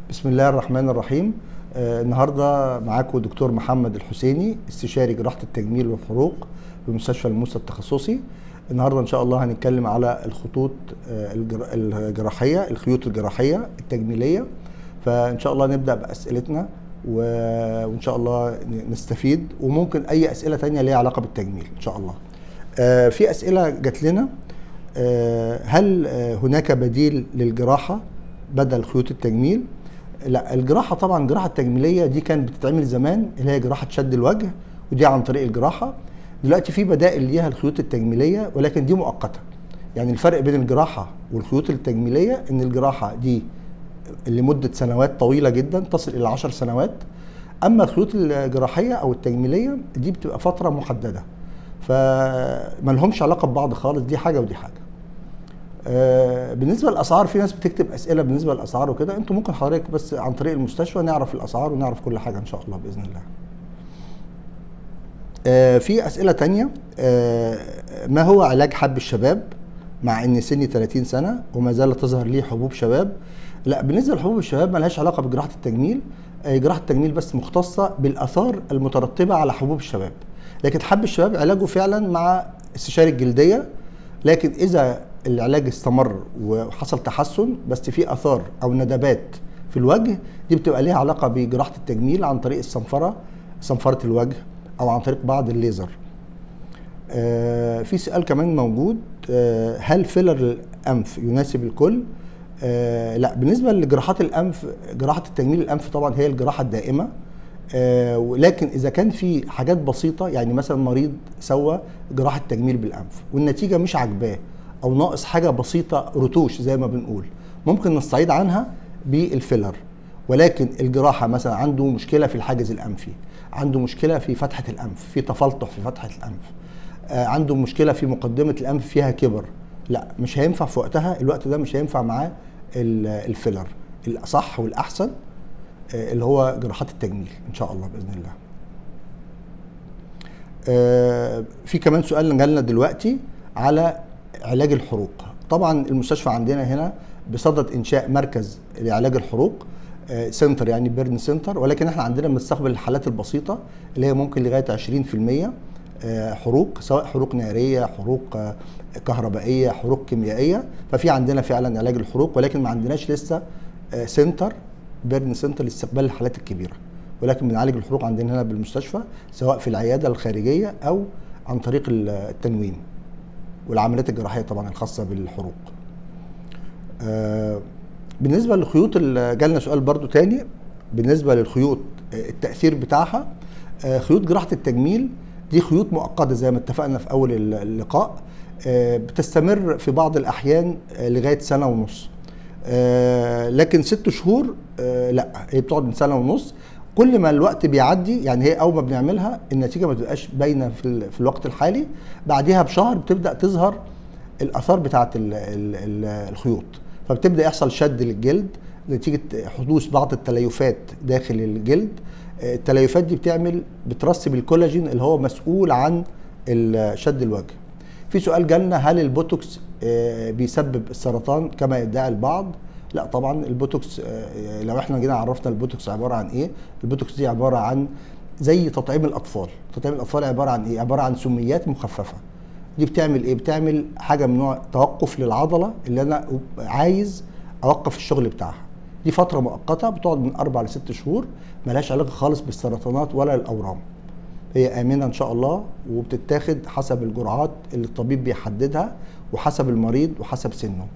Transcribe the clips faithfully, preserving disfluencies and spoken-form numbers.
بسم الله الرحمن الرحيم. آه النهارده معاكم دكتور محمد الحسيني، استشاري جراحه التجميل والحروق بمستشفى الموسى التخصصي. النهارده ان شاء الله هنتكلم على الخطوط آه الجراحيه، الخيوط الجراحيه التجميليه. فان شاء الله نبدا باسئلتنا وان شاء الله نستفيد، وممكن اي اسئله ثانيه ليها علاقه بالتجميل ان شاء الله. آه في اسئله جات لنا، آه هل هناك بديل للجراحه بدل خيوط التجميل؟ لا، الجراحه طبعا الجراحه التجميليه دي كانت بتتعمل زمان، اللي هي جراحه شد الوجه، ودي عن طريق الجراحه. دلوقتي في بدائل ليها الخيوط التجميليه، ولكن دي مؤقته. يعني الفرق بين الجراحه والخيوط التجميليه ان الجراحه دي لمده سنوات طويله جدا تصل الى عشر سنوات، اما الخيوط الجراحيه او التجميليه دي بتبقى فتره محدده، فما لهمش علاقه ببعض خالص، دي حاجه ودي حاجه. آه بالنسبه للاسعار، في ناس بتكتب اسئله بالنسبه للاسعار وكده، انتوا ممكن حضرتك بس عن طريق المستشفى نعرف الاسعار ونعرف كل حاجه ان شاء الله باذن الله. آه في اسئله تانية، آه ما هو علاج حب الشباب مع ان سني ثلاثين سنه وما زالت تظهر لي حبوب شباب؟ لا، بالنسبه لحبوب الشباب ما لهاش علاقه بجراحه التجميل. آه جراحه التجميل بس مختصه بالاثار المترتبه على حبوب الشباب، لكن حب الشباب علاجه فعلا مع استشاري الجلديه. لكن اذا العلاج استمر وحصل تحسن بس في اثار او ندبات في الوجه، دي بتبقى ليها علاقه بجراحه التجميل عن طريق الصنفره، صنفره الوجه، او عن طريق بعض الليزر. آه في سؤال كمان موجود، آه هل فيلر الانف يناسب الكل؟ آه لا، بالنسبه لجراحات الانف، جراحه التجميل الانف طبعا هي الجراحه الدائمه. آه لكن اذا كان في حاجات بسيطه، يعني مثلا مريض سوى جراحه تجميل بالانف والنتيجه مش عاجباه، او ناقص حاجه بسيطه رتوش زي ما بنقول، ممكن نستعيد عنها بالفيلر. ولكن الجراحه مثلا عنده مشكله في الحاجز الانفي، عنده مشكله في فتحه الانف، في تفلطح في فتحه الانف، آه عنده مشكله في مقدمه الانف فيها كبر، لا مش هينفع في وقتها، الوقت ده مش هينفع معاه الفيلر. الاصح والاحسن آه اللي هو جراحات التجميل ان شاء الله باذن الله. آه في كمان سؤال جالنا دلوقتي على علاج الحروق. طبعا المستشفى عندنا هنا بصدد انشاء مركز لعلاج الحروق، آه سنتر يعني بيرن سنتر، ولكن احنا عندنا بنستقبل الحالات البسيطه اللي هي ممكن لغايه عشرين في المية آه حروق، سواء حروق ناريه، حروق آه كهربائيه، حروق كيميائيه. ففي عندنا فعلا علاج الحروق، ولكن ما عندناش لسه آه سنتر بيرن سنتر لاستقبال الحالات الكبيره، ولكن بنعالج الحروق عندنا هنا بالمستشفى، سواء في العياده الخارجيه او عن طريق التنويم والعمليات الجراحيه طبعا الخاصه بالحروق. آه بالنسبه للخيوط، اللي جالنا سؤال برضو تاني بالنسبه للخيوط، آه التاثير بتاعها. آه خيوط جراحه التجميل دي خيوط مؤقته زي ما اتفقنا في اول اللقاء، آه بتستمر في بعض الاحيان آه لغايه سنه ونص، آه لكن ست شهور آه لا، هي بتقعد من سنه ونص. كل ما الوقت بيعدي، يعني هي اول ما بنعملها النتيجه ما بتبقاش باينه في, في الوقت الحالي، بعديها بشهر بتبدا تظهر الاثار بتاعه الخيوط، فبتبدا يحصل شد للجلد نتيجه حدوث بعض التليفات داخل الجلد. التليفات دي بتعمل بترسب الكولاجين اللي هو مسؤول عن شد الوجه. في سؤال جالنا، هل البوتوكس بيسبب السرطان كما يدعي البعض؟ لا طبعا، البوتوكس لو احنا جينا عرفنا البوتوكس عباره عن ايه، البوتوكس دي عباره عن زي تطعيم الاطفال. تطعيم الاطفال عباره عن ايه؟ عباره عن سميات مخففه. دي بتعمل ايه؟ بتعمل حاجه من نوع توقف للعضله اللي انا عايز اوقف الشغل بتاعها. دي فتره مؤقته بتقعد من اربع لست شهور، ملهاش علاقه خالص بالسرطانات ولا الاورام. هي امنه ان شاء الله، وبتتاخد حسب الجرعات اللي الطبيب بيحددها وحسب المريض وحسب سنه.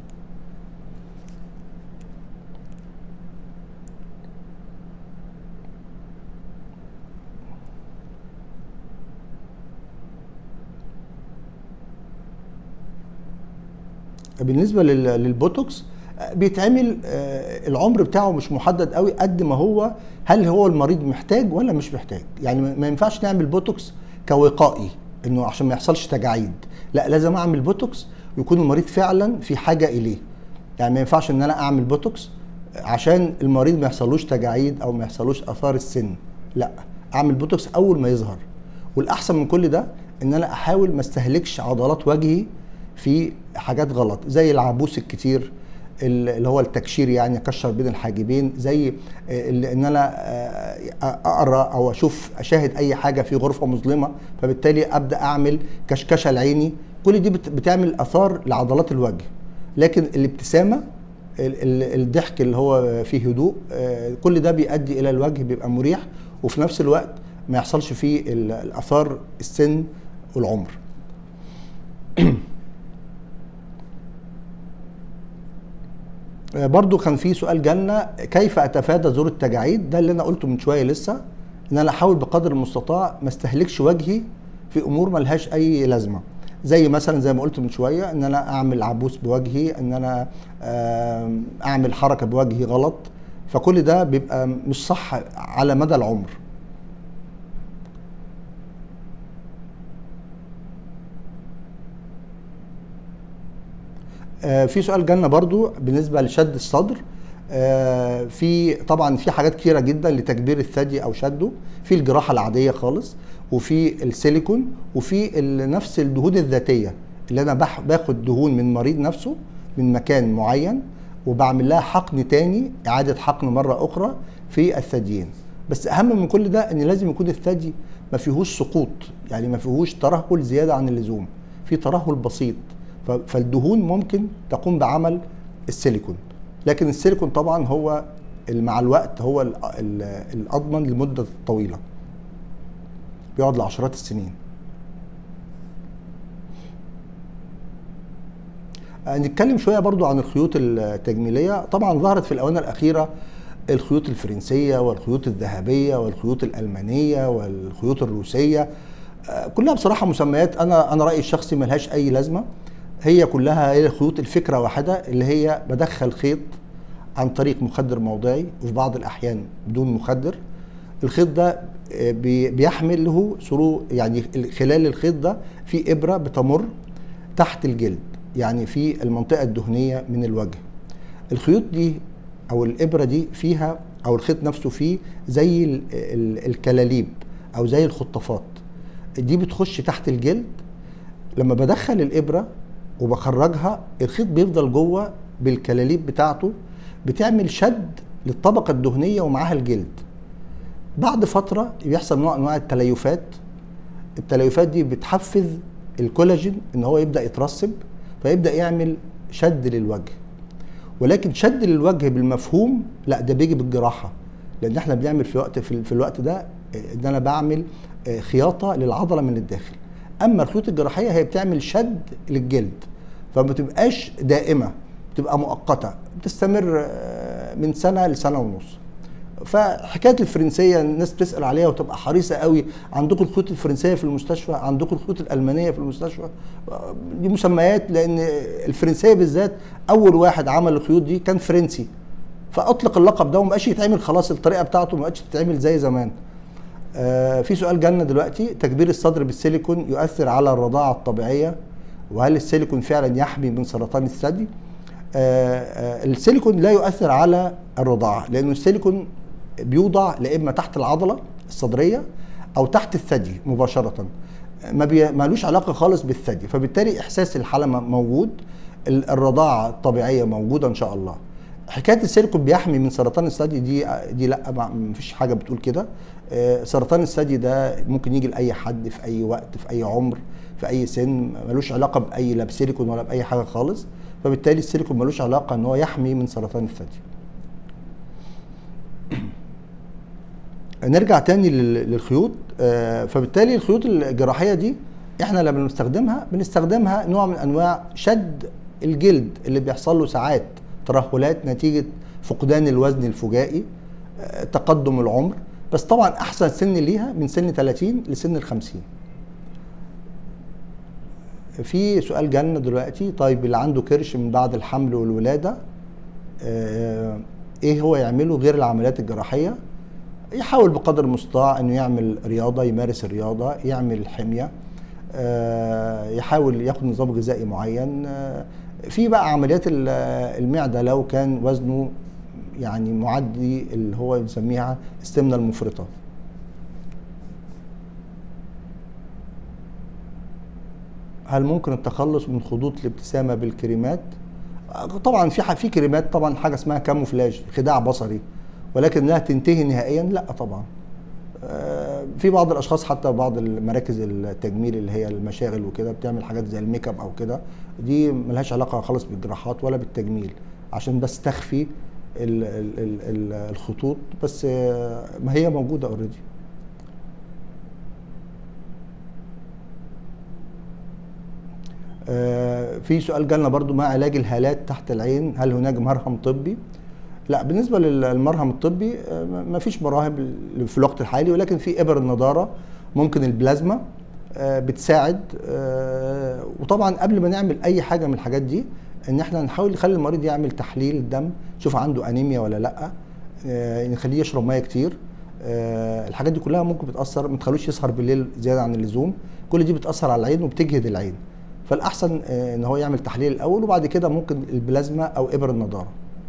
بالنسبه للبوتوكس بيتعمل، العمر بتاعه مش محدد قوي قد ما هو هل هو المريض محتاج ولا مش محتاج. يعني ما ينفعش نعمل بوتوكس كوقائي انه عشان ما يحصلش تجاعيد، لا لازم اعمل بوتوكس يكون المريض فعلا في حاجه اليه. يعني ما ينفعش ان انا اعمل بوتوكس عشان المريض ما يحصلوش تجاعيد او ما يحصلوش اثار السن، لا، اعمل بوتوكس اول ما يظهر. والاحسن من كل ده ان انا احاول ما استهلكش عضلات وجهي في حاجات غلط زي العبوس الكتير، اللي هو التكشير، يعني اكشر بين الحاجبين، زي ان انا اقرا او اشوف اشاهد اي حاجه في غرفه مظلمه، فبالتالي ابدا اعمل كشكشه لعيني. كل دي بتعمل اثار لعضلات الوجه. لكن الابتسامه، الضحك اللي هو فيه هدوء، كل ده بيؤدي الى الوجه بيبقى مريح، وفي نفس الوقت ما يحصلش فيه الاثار السن والعمر. برضو كان في سؤال جالنا، كيف اتفادى ظهور التجاعيد؟ ده اللي انا قلته من شويه لسه، ان انا احاول بقدر المستطاع ما استهلكش وجهي في امور ملهاش اي لازمه، زي مثلا زي ما قلت من شويه ان انا اعمل عبوس بوجهي، ان انا اعمل حركه بوجهي غلط، فكل ده بيبقى مش صح على مدى العمر. في سؤال جالنا برضو بالنسبه لشد الصدر. في طبعا في حاجات كتيره جدا لتكبير الثدي او شده، في الجراحه العاديه خالص، وفي السيليكون، وفي نفس الدهون الذاتيه اللي انا باخد دهون من مريض نفسه من مكان معين وبعمل لها حقن تاني، اعاده حقن مره اخرى في الثديين. بس اهم من كل ده ان لازم يكون الثدي ما فيهوش سقوط، يعني ما فيهوش ترهل زياده عن اللزوم، في ترهل بسيط، فالدهون ممكن تقوم بعمل السيليكون. لكن السيليكون طبعا هو مع الوقت هو الاضمن لمده طويله، بيقعد لعشرات السنين. نتكلم شويه برضو عن الخيوط التجميليه. طبعا ظهرت في الاونه الاخيره الخيوط الفرنسيه والخيوط الذهبيه والخيوط الالمانيه والخيوط الروسيه، كلها بصراحه مسميات انا انا رايي الشخصي ملهاش اي لازمه. هي كلها هي خيوط الفكره واحده، اللي هي بدخل خيط عن طريق مخدر موضعي وفي بعض الاحيان بدون مخدر. الخيط ده بيحمل له سرو، يعني خلال الخيط ده في ابره بتمر تحت الجلد، يعني في المنطقه الدهنيه من الوجه. الخيوط دي او الابره دي فيها، او الخيط نفسه فيه زي الكلاليب او زي الخطافات، دي بتخش تحت الجلد. لما بدخل الابره وبخرجها، الخيط بيفضل جوه بالكلاليب بتاعته، بتعمل شد للطبقه الدهنيه ومعاها الجلد. بعد فتره بيحصل نوع انواع التليفات. التليفات دي بتحفز الكولاجين ان هو يبدا يترسب، فيبدا يعمل شد للوجه. ولكن شد للوجه بالمفهوم لا، ده بيجي بالجراحه، لان احنا بنعمل في وقت في الوقت ده ان انا بعمل خياطه للعضله من الداخل. اما الخيوط الجراحيه هي بتعمل شد للجلد، فما بتبقاش دائمه، بتبقى مؤقته، بتستمر من سنه لسنه ونص. فحكايه الفرنسيه الناس بتسال عليها وتبقى حريصه قوي، عندكم الخيوط الفرنسيه في المستشفى، عندكم الخيوط الالمانيه في المستشفى. دي مسميات، لان الفرنسيه بالذات اول واحد عمل الخيوط دي كان فرنسي، فاطلق اللقب ده وما بقاش يتعمل خلاص، الطريقه بتاعته ما بقتش تتعمل زي زمان. آه في سؤال جالنا دلوقتي، تكبير الصدر بالسيليكون يؤثر على الرضاعه الطبيعيه، وهل السيليكون فعلا يحمي من سرطان الثدي؟ آه آه السيليكون لا يؤثر على الرضاعه، لانه السيليكون بيوضع لا اما تحت العضله الصدريه او تحت الثدي مباشره، ما مالوش علاقه خالص بالثدي، فبالتالي احساس الحلمه موجود، الرضاعه الطبيعيه موجوده ان شاء الله. حكايه السيليكون بيحمي من سرطان الثدي دي دي لا، ما فيش حاجه بتقول كده. سرطان الثدي ده ممكن يجي لاي حد في اي وقت في اي عمر في اي سن، ملوش علاقه باي لا بسيليكون ولا باي حاجه خالص، فبالتالي السيليكون ملوش علاقه ان هو يحمي من سرطان الثدي. نرجع تاني للخيوط. فبالتالي الخيوط الجراحيه دي احنا لما بنستخدمها بنستخدمها نوع من انواع شد الجلد اللي بيحصل له ساعات ترهلات نتيجه فقدان الوزن الفجائي، تقدم العمر. بس طبعا احسن سن ليها من سن ثلاثين لسن ال خمسين. في سؤال جالنا دلوقتي، طيب اللي عنده كرش من بعد الحمل والولاده ايه هو يعمله غير العمليات الجراحيه؟ يحاول بقدر المستطاع انه يعمل رياضه، يمارس الرياضه، يعمل حميه، يحاول ياخد نظام غذائي معين. في بقى عمليات المعده لو كان وزنه يعني معدي اللي هو بنسميها السمنه المفرطه. هل ممكن التخلص من خطوط الابتسامه بالكريمات؟ طبعا في ح- في كريمات طبعا حاجه اسمها كاموفلاج، خداع بصري، ولكن انها تنتهي نهائيا لا طبعا. آه، في بعض الاشخاص حتى بعض المراكز التجميل اللي هي المشاغل وكده بتعمل حاجات زي الميك اب او كده، دي ملهاش علاقه خالص بالجراحات ولا بالتجميل، عشان بس تخفي ال- ال- ال- ال- الخطوط بس. آه، ما هي موجوده اوريدي. آه، في سؤال جالنا برضو، ما علاج الهالات تحت العين؟ هل هناك مرهم طبي؟ لا، بالنسبه للمرهم الطبي آه، ما فيش مراهم في الوقت الحالي، ولكن في ابر النضاره، ممكن البلازما آه، بتساعد. آه، وطبعا قبل ما نعمل اي حاجه من الحاجات دي، ان احنا نحاول نخلي المريض يعمل تحليل دم، نشوف عنده انيميا ولا لا، آه، نخليه يشرب ميه كتير. آه، الحاجات دي كلها ممكن بتاثر، ما تخلوش يسهر بالليل زياده عن اللزوم، كل دي بتاثر على العين وبتجهد العين. فالاحسن آه، ان هو يعمل تحليل الاول، وبعد كده ممكن البلازما او ابر النضاره.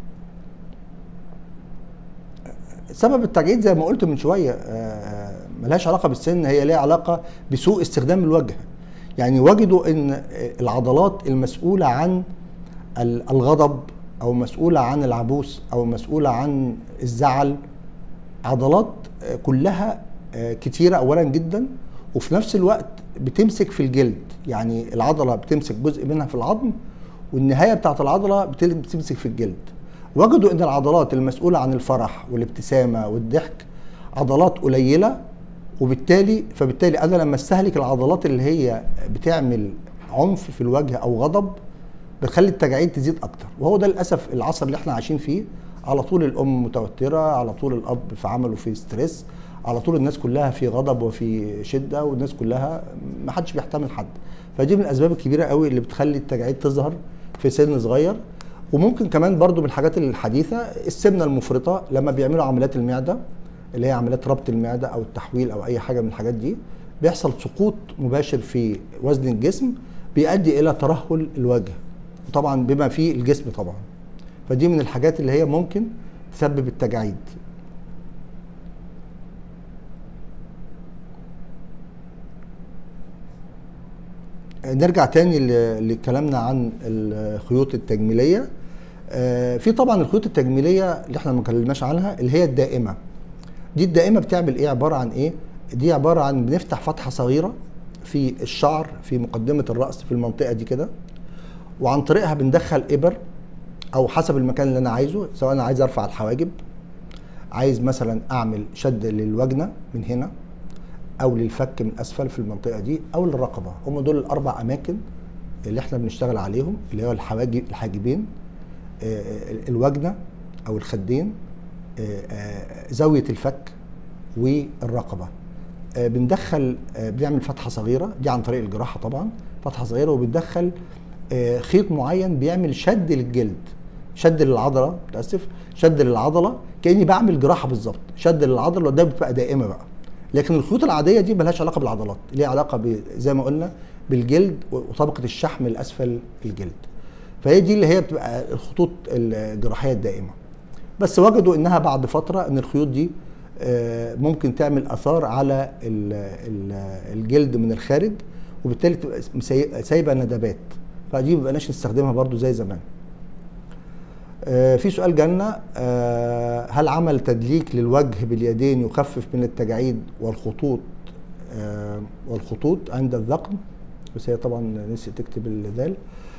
سبب التجاعيد زي ما قلت من شويه آه، ملهاش علاقه بالسن، هي ليها علاقه بسوء استخدام الوجه. يعني وجدوا ان العضلات المسؤوله عن الغضب او مسؤوله عن العبوس او مسؤوله عن الزعل، عضلات كلها كتيره اولا جدا، وفي نفس الوقت بتمسك في الجلد. يعني العضله بتمسك جزء منها في العظم، والنهايه بتاعت العضله بتمسك في الجلد. وجدوا ان العضلات المسؤوله عن الفرح والابتسامه والضحك عضلات قليله، وبالتالي فبالتالي انا لما استهلك العضلات اللي هي بتعمل عنف في الوجه او غضب، بتخلي التجاعيد تزيد اكتر. وهو ده للاسف العصر اللي احنا عايشين فيه، على طول الام متوتره، على طول الاب في عمله في ستريس، على طول الناس كلها في غضب وفي شده، والناس كلها ما حدش بيحتمل حد. فدي من الاسباب الكبيره قوي اللي بتخلي التجاعيد تظهر في سن صغير. وممكن كمان برضو من الحاجات الحديثه السمنه المفرطه، لما بيعملوا عمليات المعده اللي هي عمليات ربط المعده او التحويل او اي حاجه من الحاجات دي، بيحصل سقوط مباشر في وزن الجسم بيؤدي الى ترهل الوجه، وطبعا بما فيه الجسم طبعا. فدي من الحاجات اللي هي ممكن تسبب التجاعيد. نرجع تاني لكلامنا عن الخيوط التجميليه. في طبعا الخيوط التجميليه اللي احنا ما اتكلمناش عنها، اللي هي الدائمه. دي الدائمه بتعمل ايه؟ عباره عن ايه؟ دي عباره عن بنفتح فتحه صغيره في الشعر في مقدمه الراس في المنطقه دي كده، وعن طريقها بندخل ابر، او حسب المكان اللي انا عايزه، سواء انا عايز ارفع الحواجب، عايز مثلا اعمل شد للوجنه من هنا، او للفك من اسفل في المنطقه دي، او للرقبه. هم دول الاربع اماكن اللي احنا بنشتغل عليهم، اللي هو الحواجب، الحاجبين، الوجنه او الخدين، زاويه الفك، والرقبه. بندخل بنعمل فتحه صغيره دي عن طريق الجراحه طبعا، فتحه صغيره، وبندخل خيط معين بيعمل شد للجلد، شد للعضله، متاسف، شد للعضله، كاني بعمل جراحه بالظبط، شد للعضله، وده بتبقى دائمه بقى. لكن الخيوط العاديه دي ملهاش علاقه بالعضلات، ليها علاقه زي ما قلنا بالجلد وطبقه الشحم الاسفل الجلد. فهي دي اللي هي بتبقى الخطوط الجراحيه الدائمه. بس وجدوا انها بعد فتره ان الخيوط دي ممكن تعمل اثار على الجلد من الخارج، وبالتالي تبقى سايبه ندبات، فدي ما بقناش نستخدمها برضو زي زمان. في سؤال جالنا، هل عمل تدليك للوجه باليدين يخفف من التجاعيد والخطوط والخطوط عند الذقن؟ بس هي طبعا نسيت تكتب الذال.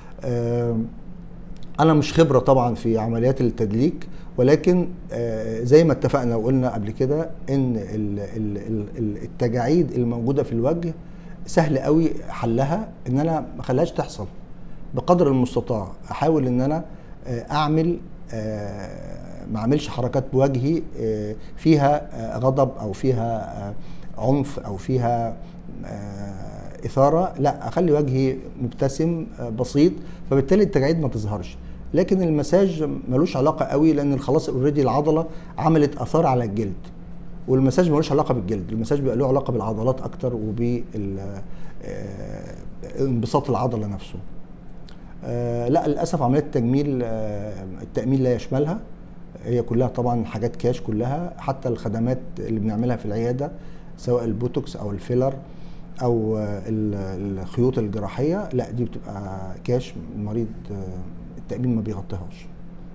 انا مش خبره طبعا في عمليات التدليك، ولكن زي ما اتفقنا وقلنا قبل كده ان التجاعيد الموجوده في الوجه سهل قوي حلها، ان انا ما اخليهاش تحصل بقدر المستطاع. احاول ان انا اعمل ما اعملش حركات بوجهي فيها غضب او فيها عنف او فيها اثاره، لا، اخلي وجهي مبتسم بسيط، فبالتالي التجاعيد ما تظهرش. لكن المساج ملوش علاقه قوي، لان خلاص اوريدي العضله عملت اثار على الجلد، والمساج ملوش علاقه بالجلد، المساج بيبقى له علاقه بالعضلات اكتر وبانبساط العضله نفسه. آه لا، للاسف عمليات التجميل آه التامين لا يشملها، هي كلها طبعا حاجات كاش كلها. حتى الخدمات اللي بنعملها في العياده سواء البوتوكس او الفيلر او الخيوط الجراحيه، لا دي بتبقى كاش، المريض التامين ما بيغطيهاش.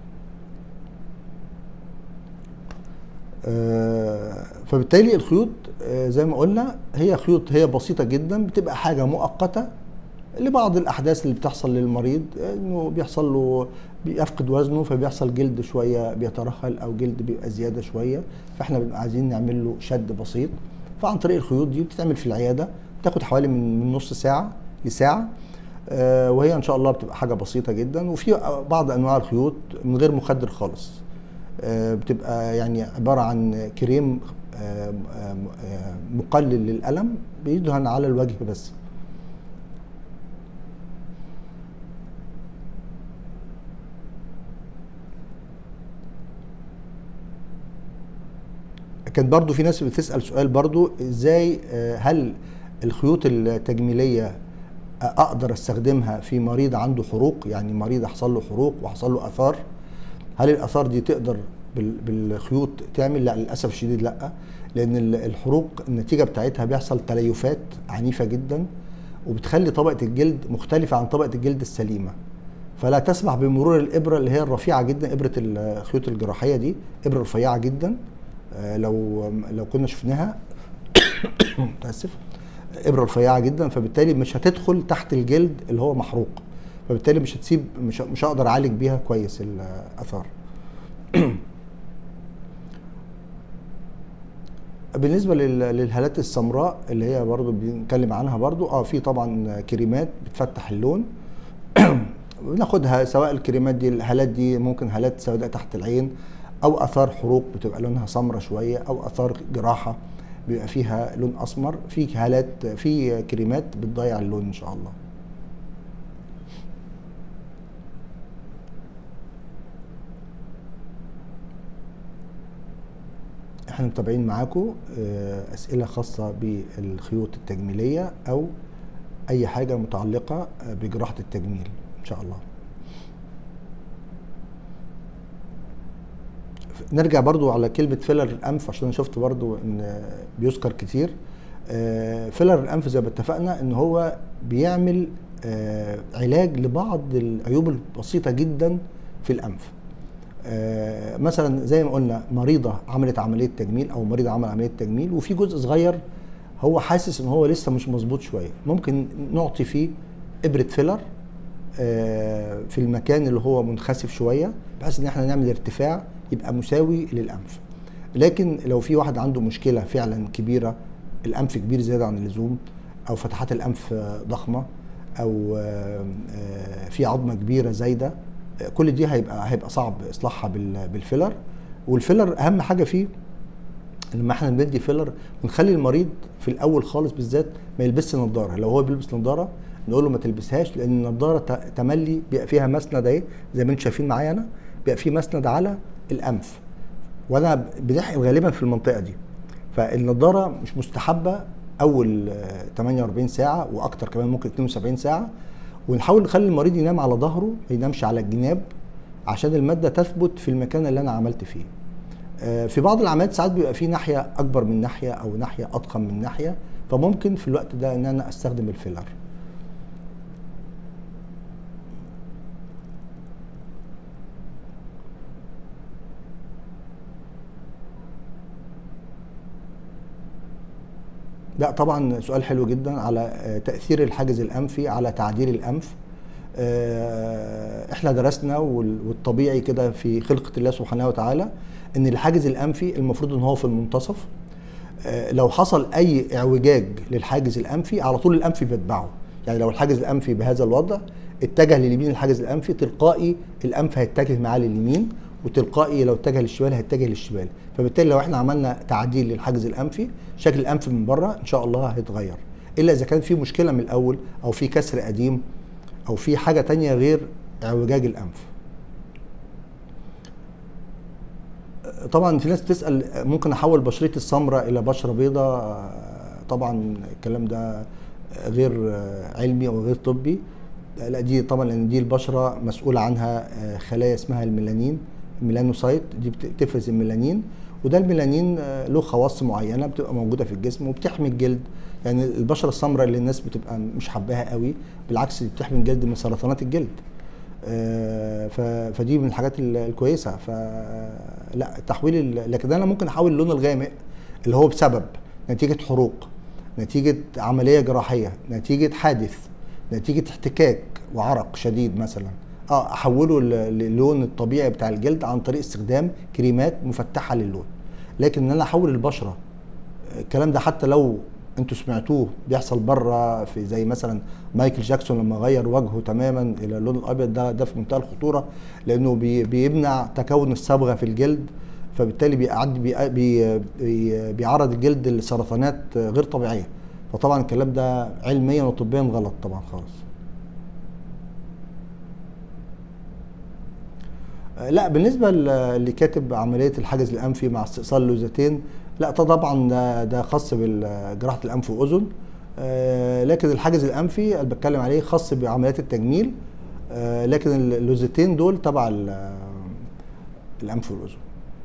آه فبالتالي الخيوط آه زي ما قلنا هي خيوط هي بسيطه جدا، بتبقى حاجه مؤقته لبعض الاحداث اللي بتحصل للمريض، انه بيحصل له بيفقد وزنه فبيحصل جلد شويه بيترهل او جلد بيبقى زياده شويه، فاحنا بنبقى عايزين نعمل له شد بسيط. فعن طريق الخيوط دي بتتعمل في العياده، بتاخد حوالي من من نص ساعه لساعه، آه وهي ان شاء الله بتبقى حاجه بسيطه جدا. وفي بعض انواع الخيوط من غير مخدر خالص، آه بتبقى يعني عباره عن كريم آه آه مقلل للالم بيدهن على الوجه بس. كان برضو في ناس بتسأل سؤال برضو، ازاي هل الخيوط التجميلية اقدر استخدمها في مريض عنده حروق، يعني مريض حصل له حروق وحصل له اثار، هل الاثار دي تقدر بالخيوط تعمل؟ لا للاسف الشديد لا، لان الحروق النتيجة بتاعتها بيحصل تليفات عنيفة جدا وبتخلي طبقة الجلد مختلفة عن طبقة الجلد السليمة، فلا تسمح بمرور الابرة اللي هي الرفيعة جدا. ابرة الخيوط الجراحية دي ابرة رفيعة جدا، لو لو كنا شفناها متاسف ابره رفيعه جدا، فبالتالي مش هتدخل تحت الجلد اللي هو محروق، فبالتالي مش هتسيب مش مش هقدر اعالج بيها كويس الاثار. بالنسبه للهالات السمراء اللي هي برضو بنتكلم عنها برضو، اه في طبعا كريمات بتفتح اللون بناخدها، سواء الكريمات دي الهالات دي ممكن هالات سوداء تحت العين، او اثار حروق بتبقى لونها سمرة شويه، او اثار جراحه بيبقى فيها لون اسمر. في هالات في كريمات بتضيع اللون ان شاء الله. احنا متابعين معاكم اسئله خاصه بالخيوط التجميليه او اي حاجه متعلقه بجراحه التجميل ان شاء الله. نرجع برضو على كلمة فيلر الأنف، عشان شفت برضو إن بيذكر كتير. فيلر الأنف زي ما اتفقنا إن هو بيعمل علاج لبعض العيوب البسيطة جدا في الأنف. مثلا زي ما قلنا مريضة عملت عملية تجميل أو مريض عمل عملية تجميل وفي جزء صغير هو حاسس إن هو لسه مش مظبوط شوية، ممكن نعطي فيه إبرة فيلر في المكان اللي هو منخسف شوية، بحيث إن احنا نعمل ارتفاع يبقى مساوي للأنف. لكن لو في واحد عنده مشكلة فعلا كبيرة، الأنف كبير زيادة عن اللزوم، أو فتحات الأنف ضخمة، أو في عظمة كبيرة زايدة، كل دي هيبقى هيبقى صعب إصلاحها بالفيلر. والفيلر أهم حاجة فيه لما احنا بندي فيلر ونخلي المريض في الأول خالص بالذات ما يلبسش نظارة. لو هو بيلبس نظارة نقول له ما تلبسهاش، لأن النظارة تملي بيبقى فيها مسند اهي زي ما انتم شايفين معايا، أنا بيبقى فيه مسند على الانف وانا بنحقن غالبا في المنطقه دي، فالنضاره مش مستحبه اول ثمانية وأربعين ساعه واكتر كمان ممكن اثنين وسبعين ساعه، ونحاول نخلي المريض ينام على ظهره ما ينامش على الجناب عشان الماده تثبت في المكان اللي انا عملت فيه. في بعض العمليات ساعات بيبقى في ناحيه اكبر من ناحيه او ناحيه اضخم من ناحيه، فممكن في الوقت ده ان انا استخدم الفيلر. لا طبعا سؤال حلو جدا على تأثير الحاجز الأنفي على تعديل الأنف. احنا درسنا والطبيعي كده في خلقة الله سبحانه وتعالى ان الحاجز الأنفي المفروض ان هو في المنتصف. لو حصل اي اعوجاج للحاجز الأنفي على طول الأنف بيتبعه، يعني لو الحاجز الأنفي بهذا الوضع اتجه لليمين الحاجز الأنفي تلقائي الأنف هيتجه معاه لليمين، وتلقائي لو اتجه للشمال هيتجه للشمال. فبالتالي لو احنا عملنا تعديل للحاجز الانفي شكل الانف من بره ان شاء الله هيتغير، الا اذا كان في مشكله من الاول او في كسر قديم او في حاجه تانية غير اعوجاج الانف. طبعا في ناس بتسال ممكن احول بشرتي السمراء الى بشره بيضاء؟ طبعا الكلام ده غير علمي او غير طبي. لا دي طبعا لان دي البشره مسؤوله عنها خلايا اسمها الميلانين، الميلانوسايت دي بتفرز الميلانين، وده الميلانين له خواص معينه بتبقى موجوده في الجسم وبتحمي الجلد. يعني البشره السمراء اللي الناس بتبقى مش حباها قوي بالعكس دي بتحمي الجلد من سرطانات الجلد. آه، ف- فدي من الحاجات ال- الكويسه. فلا تحويل ال- لكن انا ممكن احول اللون الغامق اللي هو بسبب نتيجه حروق، نتيجه عمليه جراحيه، نتيجه حادث، نتيجه احتكاك وعرق شديد مثلا، اه احوله ل- للون الطبيعي بتاع الجلد عن طريق استخدام كريمات مفتحه للون. لكن ان انا احول البشره، الكلام ده حتى لو انتوا سمعتوه بيحصل بره، في زي مثلا مايكل جاكسون لما غير وجهه تماما الى اللون الابيض، ده ده في منتهى الخطوره، لانه بي بيمنع تكون الصبغه في الجلد، فبالتالي بيعد بي بي بي بيعرض الجلد لسرطانات غير طبيعيه. فطبعا الكلام ده علميا وطبيا غلط طبعا خالص. لا بالنسبه ل- اللي كاتب عمليه الحاجز الانفي مع استئصال اللوزتين، لا ده طبعا ده, ده خاص بجراحه الانف واذن. آه، لكن الحاجز الانفي اللي بتكلم عليه خاص بعمليات التجميل. آه، لكن اللوزتين دول تبع ال- الانف والاذن.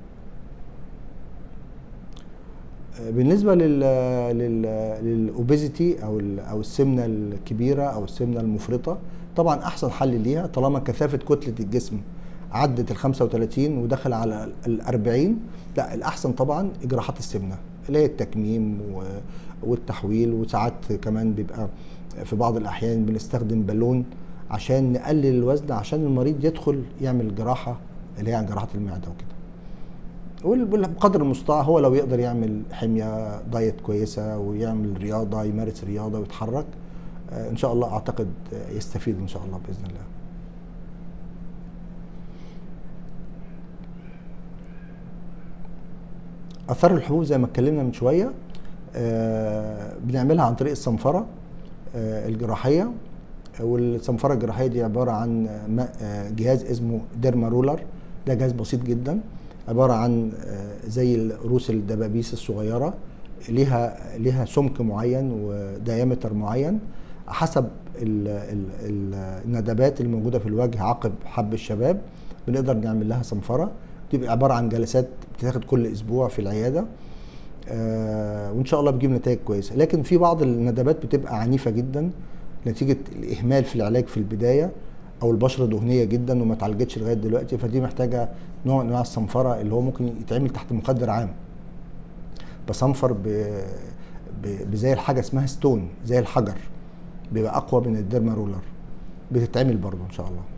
آه، بالنسبه لل لل للاوبيزيتي او ال- او السمنه الكبيره او السمنه المفرطه، طبعا احسن حل ليها طالما كثافه كتله الجسم عدت ال خمسة وثلاثين ودخل على ال أربعين، لا الاحسن طبعا جراحات السمنه اللي هي التكميم و- والتحويل. وساعات كمان بيبقى في بعض الاحيان بنستخدم بالون عشان نقلل الوزن، عشان المريض يدخل يعمل جراحه اللي هي جراحه المعده وكده. وبقدر المستطاع هو لو يقدر يعمل حميه دايت كويسه ويعمل رياضه، يمارس رياضه ويتحرك، آه، ان شاء الله اعتقد آه، يستفيد ان شاء الله باذن الله. اثار الحبوب زي ما اتكلمنا من شويه، آه، بنعملها عن طريق الصنفره آه، الجراحيه. والصنفره الجراحيه دي عباره عن م- آه، جهاز اسمه ديرما رولر. ده جهاز بسيط جدا، عباره عن آه، زي رؤوس الدبابيس الصغيره، ليها ليها سمك معين وديامتر معين حسب ال ال ال الندبات الموجوده في الوجه عقب حب الشباب. بنقدر نعمل لها صنفره، بتبقى عباره عن جلسات بتاخد كل اسبوع في العياده، آه، وان شاء الله بتجيب نتائج كويسه. لكن في بعض الندبات بتبقى عنيفه جدا نتيجه الاهمال في العلاج في البدايه، او البشره دهنيه جدا وما اتعالجتش لغايه دلوقتي، فدي محتاجه نوع من انواع الصنفره اللي هو ممكن يتعمل تحت مخدر عام. بصنفر ب... ب... بزي الحاجه اسمها ستون، زي الحجر، بيبقى اقوى من الديرما رولر. بتتعمل برضه ان شاء الله.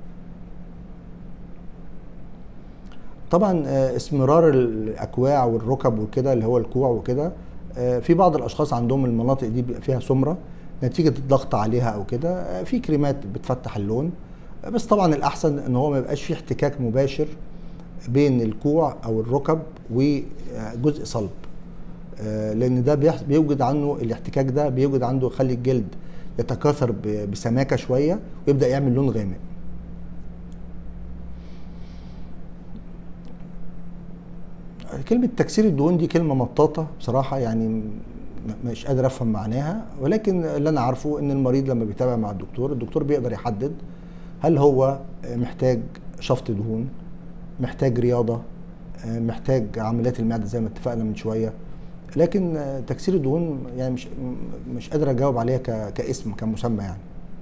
طبعا آه، اسمرار الاكواع والركب وكده اللي هو الكوع وكده، آه، في بعض الاشخاص عندهم المناطق دي بيبقى فيها سمره نتيجه الضغط عليها او كده، آه، في كريمات بتفتح اللون. آه، بس طبعا الاحسن ان هو ما يبقاش فيه احتكاك مباشر بين الكوع او الركب وجزء صلب، آه، لان ده بيحس- بيوجد عنه الاحتكاك ده، بيوجد عنده يخلي الجلد يتكاثر ب- بسماكه شويه ويبدا يعمل لون غامق. كلمة تكسير الدهون دي كلمة مطاطة بصراحة، يعني م- مش قادر افهم معناها، ولكن اللي انا عارفه ان المريض لما بيتابع مع الدكتور، الدكتور بيقدر يحدد هل هو محتاج شفط دهون، محتاج رياضة، محتاج عمليات المعدة زي ما اتفقنا من شوية. لكن تكسير الدهون يعني مش مش قادر اجاوب عليها ك- كاسم كمسمى يعني.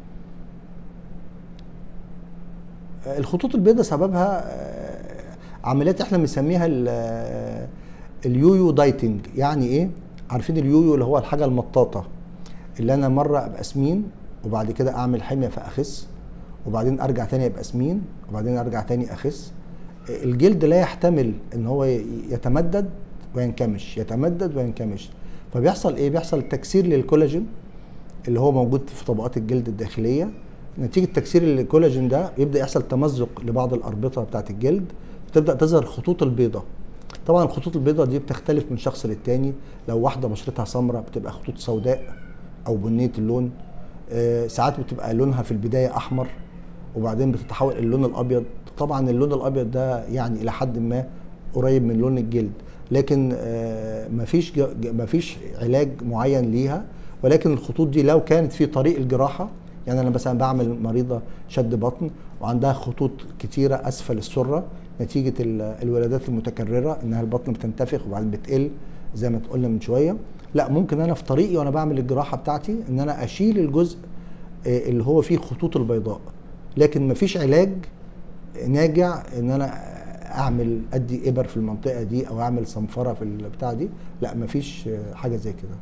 الخطوط البيضاء سببها آه، عمليات احنا بنسميها ال- آه، اليويو دايتنج. يعني ايه؟ عارفين اليويو اللي هو الحاجه المطاطه اللي انا مره ابقى سمين وبعد كده اعمل حميه فاخس، وبعدين ارجع تاني ابقى سمين وبعدين ارجع تاني اخس. الجلد لا يحتمل ان هو ي- يتمدد وينكمش، يتمدد وينكمش. فبيحصل ايه؟ بيحصل تكسير للكولاجين اللي هو موجود في طبقات الجلد الداخليه. نتيجه تكسير الكولاجين ده يبدا يحصل تمزق لبعض الاربطه بتاعه الجلد، بتبدا تظهر الخطوط البيضاء. طبعا الخطوط البيضاء دي بتختلف من شخص للتاني، لو واحده بشرتها سمراء بتبقى خطوط سوداء او بنيه اللون، آه، ساعات بتبقى لونها في البدايه احمر وبعدين بتتحول اللون الابيض. طبعا اللون الابيض ده يعني الى حد ما قريب من لون الجلد، لكن آه، مفيش ج- ج- مفيش علاج معين ليها. ولكن الخطوط دي لو كانت في طريق الجراحه، يعني انا مثلا بعمل مريضه شد بطن وعندها خطوط كتيره اسفل السره نتيجه ال- الولادات المتكرره، انها البطن بتنتفخ وبعدين بتقل زي ما قلنا من شويه. لا، ممكن انا في طريقي وانا بعمل الجراحه بتاعتي ان انا اشيل الجزء آه، اللي هو فيه خطوط البيضاء، لكن مفيش علاج ناجع ان انا اعمل ادي ابر في المنطقه دي او اعمل صنفره في البتاع دي، لا مفيش حاجه زي كده.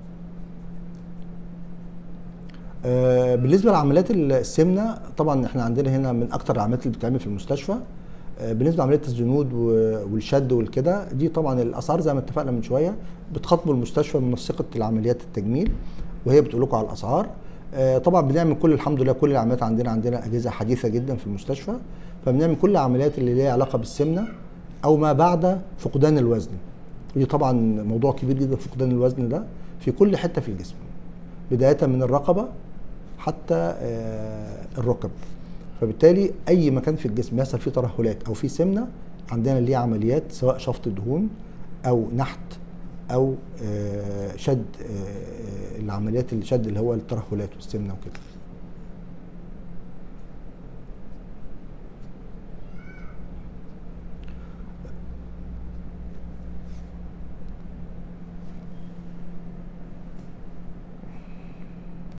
آه بالنسبه لعمليات السمنه، طبعا احنا عندنا هنا من اكتر العمليات اللي بتتعمل في المستشفى. آه بالنسبه لعمليه الزنود والشد والكده، دي طبعا الاسعار زي ما اتفقنا من شويه بتخاطبوا المستشفى منسقه العمليات التجميل، وهي بتقول لكم على الاسعار. آه طبعا بنعمل كل الحمد لله كل العمليات عندنا عندنا اجهزه حديثه جدا في المستشفى، فبنعمل كل العمليات اللي ليها علاقه بالسمنه او ما بعد فقدان الوزن. ودي طبعا موضوع كبير جدا، فقدان الوزن ده في كل حته في الجسم، بدايه من الرقبه حتى الركب. فبالتالي اي مكان في الجسم يحصل فيه ترهلات او فيه سمنه عندنا ليه عمليات، سواء شفط دهون او نحت او شد، العمليات اللي شد اللي هو الترهلات والسمنه وكده.